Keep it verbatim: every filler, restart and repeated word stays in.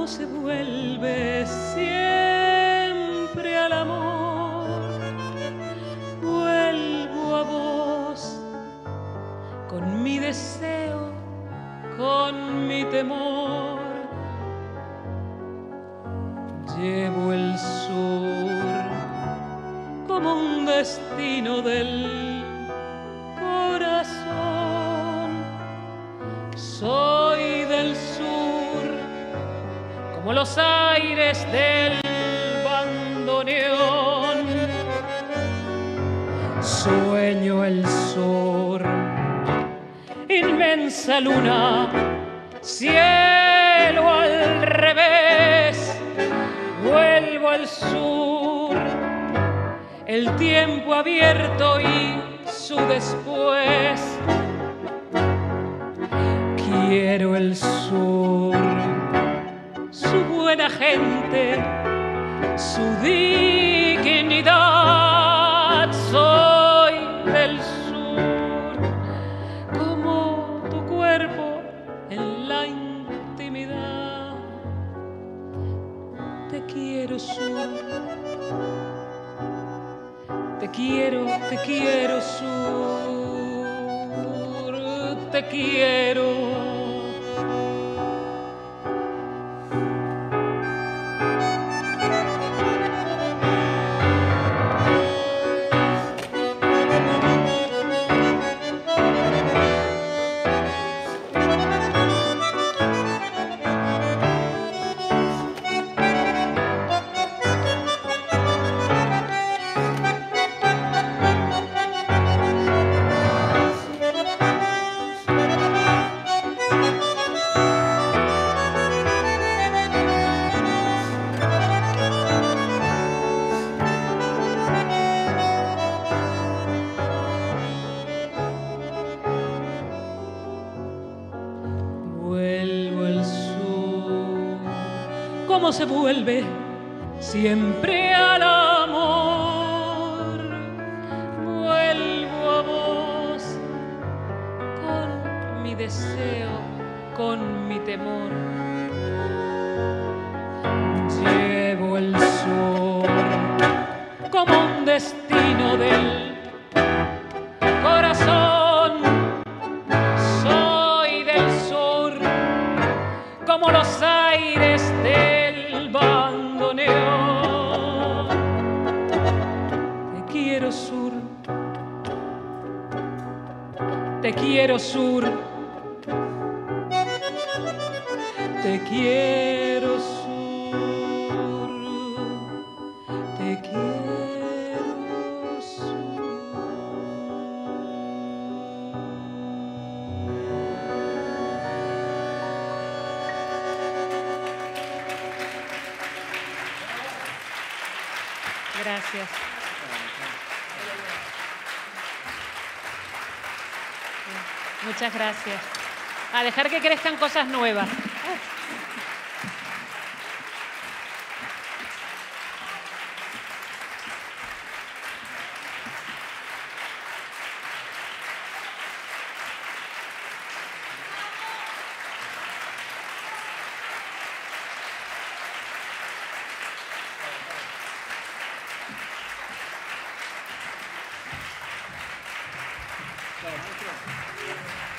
cómo se vuelve siempre al amor. Vuelvo a vos con mi deseo, con mi temor. Llevo el sur como un destino del corazón. Soy del sur como los aires del bandoneón. Sueño el sur, inmensa luna, cielo al revés. Vuelvo al sur, el tiempo abierto y su después. Quiero el sur, su buena gente, su dignidad. Soy del sur, como tu cuerpo en la intimidad. Te quiero, sur, te quiero, te quiero, sur, te quiero. Cómo se vuelve siempre al amor. Vuelvo a vos con mi deseo, con mi temor. Llevo el sur como un destino del corazón. Soy del sur como los aires del bandoneón. Te quiero, sur, te quiero, sur, te quiero, sur, te quiero, sur. Gracias. Muchas gracias. A dejar que crezcan cosas nuevas. Gracias.